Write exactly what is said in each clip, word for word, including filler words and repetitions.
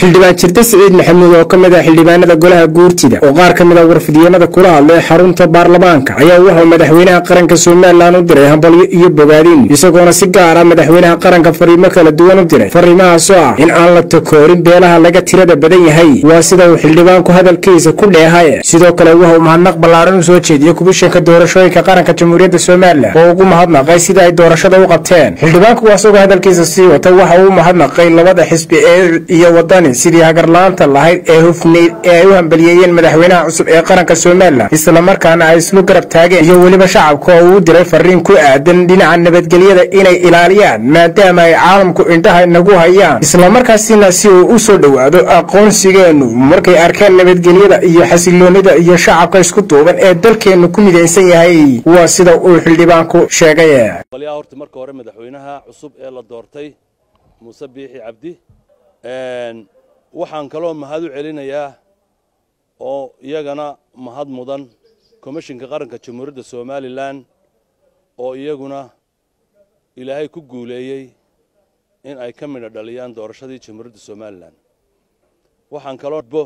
xildhibaan jirta Saciid Maxamuud oo kamid ah xildhibaanada golaha guurtida oo qaar kamid ah warfidiyeenada kula hadlay xarunta baarlamaanka ayaa wuxuu madaxweynaha qaranka Soomaaliland u diray hambalyo iyo bogaadin isagoona si gaar ah madaxweynaha qaranka fariimo kala duwan u diray fariimahaas oo ah in aan la takoorin beelaha laga tirada badan yahay waa sida uu xildhibaanku hadalkiisa ku dheehay sidoo kale wuxuu mahadnaq ballaaran u soo jeediyay kubishanka doorashooyinka qaranka Jamhuuriyadda Soomaaliland oo ugu mahadnaqay sida ay doorashada u qabteen xildhibaanku waasoo hadalkiisa sii wata waxa uu mahadnaqay labada xisbi ee iyo wadani sidii hagarlaanta lahayd ee hufneyd ee ay u hambalyeeyeen madaxweynaha cusub ee qaranka Soomaaliland isla markaana ay islu garab taageen iyo waliba shacabka oo uu diray fariin ku aadan dhinaca nabadgelyada inay ilaaliyaan maadaama ay caalamku indhaha nagu hayaan isla markaasina si uu u soo dhawaado aqoonsigeenu markay arkeen nabadgelyada iyo xasiloonida iyo shacabka isku duuban ee dalkeenu ku midaysan yahay waa sida uu xildhibaanku sheegay waliya horta marka hore madaxweynaha cusub ee la doortay Muuse Biixi Cabdi een waxaan kaloo mahad u celinayaa oo iyagana mahad mudan komishanka qaranka Jamhuuriyadda Soomaaliland oo iyaguna ilaahay ku guuleeyay in ay ka mid dhaliyaan doorashadii Jamhuuriyadda Soomaaliland waxaan kaloo bo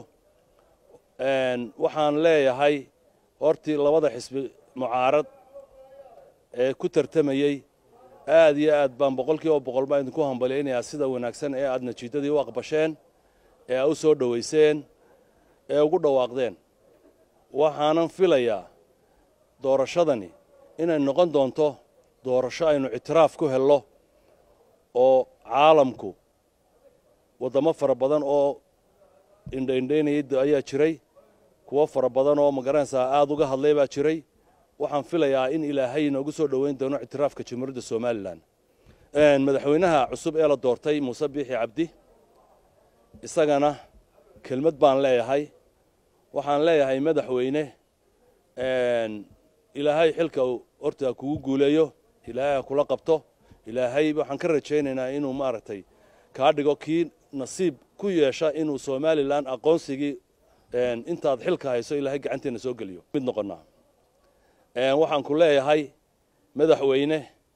een waxaan leeyahay hortii labada xisbi mucaarad ee ku tartamayay aad iyo aad baan boqolkiiba boqol baan idinku hambaleynayaa sida wanaagsan ee aad natiijadii u aqbasheen ee aad u soo dhaweyseen ee ugu dhawaaqdeen waxaanan filayaa doorashadani inay noqon doonto doorasho aynu ictiraaf ku helno oo caalamku wadamo fara badan oo indhaindhaynayay ayaa jiray kuwo fara badan oo magaranaysaa aad uga hadlay baa jiray waxaan filayaa in ilaahay inoogu soo dhaweyn doono ictiraafka Jamhuuriyadda Soomaaliland een madaxweynaha cusub ee la doortay Muuse Biixi Cabdi isagana kelmad baan leeyahay waxaan leeyahay madaxweyne een ilaahay xilka horta kugu guuleeyo ilaahay kula qabto ilaahay waxaan ka rajaynaynaa inuu maaragtay ka dhigo kii nasiib ku yeesha inuu Soomaaliland aqoonsigii een intaad xilka hayso ilaahay gacanteena soo galiyo mid noqonaa een waxaan ku leeyahay madaxweyne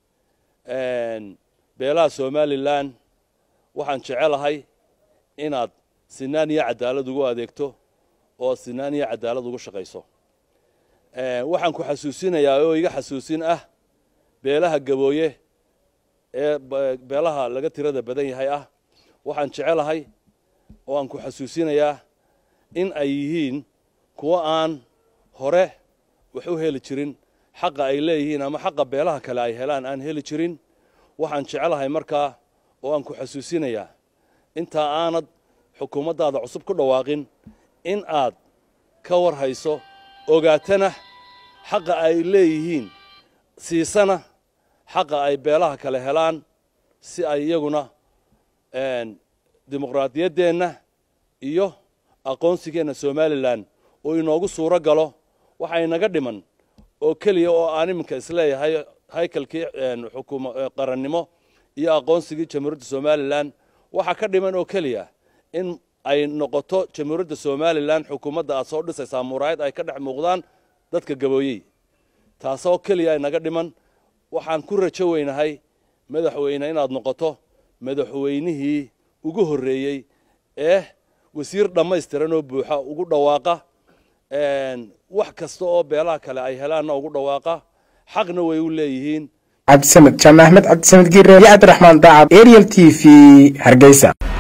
een beelaha Soomaaliland waxaan jecelahay inaad sinaan iyo cadaalad ugu adeegto oo sinaan iyo cadaalad ugu shaqeyso ee waxaan ku xasuusinayaa oo iga xasuusin ah beelaha gabooye ee beelaha laga tirada badan yahay ah waxaan jecelahay oo aan ku xasuusinayaa in ay yihiin kuwa aan hore wax u heli jirin xaq ay leeyihiin ama xaq beelaha kale ay helaan aan heli jirin waxaan jecelahay markaa oo aan ku xasuusinayaa inta aanad xukuumaddaada cusub ku dhawaaqin in aad ka war hayso ogaatana xaq ay leeyihiin siisana xaq ay beelaha kale helaan si ay iyaguna een dimuqraadiyadeena iyo aqoonsigeena Soomaaliland oo inoogu suura galo waxay naga dhiman oo kaliya oo aan iminka isleeyahay haykalkii xukuumadda qarannimo iyo aqoonsigii Jamhuuriyadda Soomaaliland waxa ka dhiman oo kaliya in ay noqoto Jamhuuriyadda Soomaaliland xukuumadda aad soo dhisaysaa muraayad ay ka dhex muuqdaan dadka gabooyay taasoo kaliya ay naga dhiman waxaan ku rajo weynahay madaxweyne inaad noqoto madaxweynihii ugu horeeyay ee wasiir dhammaystiran oo buuxa ugu dhawaaqa een wax kasta oo beelaha kale ay helaan ugu dhawaaqa xaqna way u leeyihiin Cabdi Samad Jaamac Ahmed Cabdi Samad Giire iyo Cabdi Raxmaan Daacad Ariel T V Hargeysa.